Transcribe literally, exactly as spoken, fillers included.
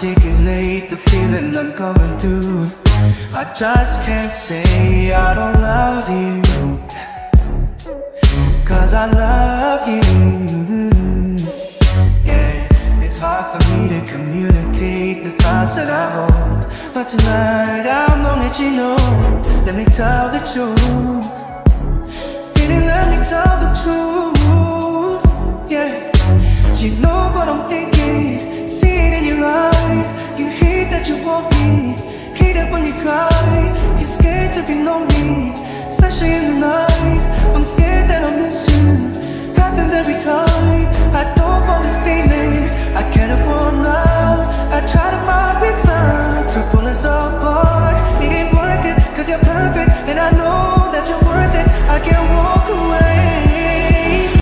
articulate the feeling I'm going through. I just can't say I don't love you, 'cause I love you. Yeah, it's hard for me to communicate the thoughts that I hold, but tonight I'm gonna let you know. Let me tell the truth. Feeling, let me tell the truth. Yeah, you know what I'm thinking, see it in your eyes. You hate that you want me, hate it when you cry. You're scared to be lonely, especially in the night. I'm scared that I'll miss you, happens every time. I don't want this feeling, I can't afford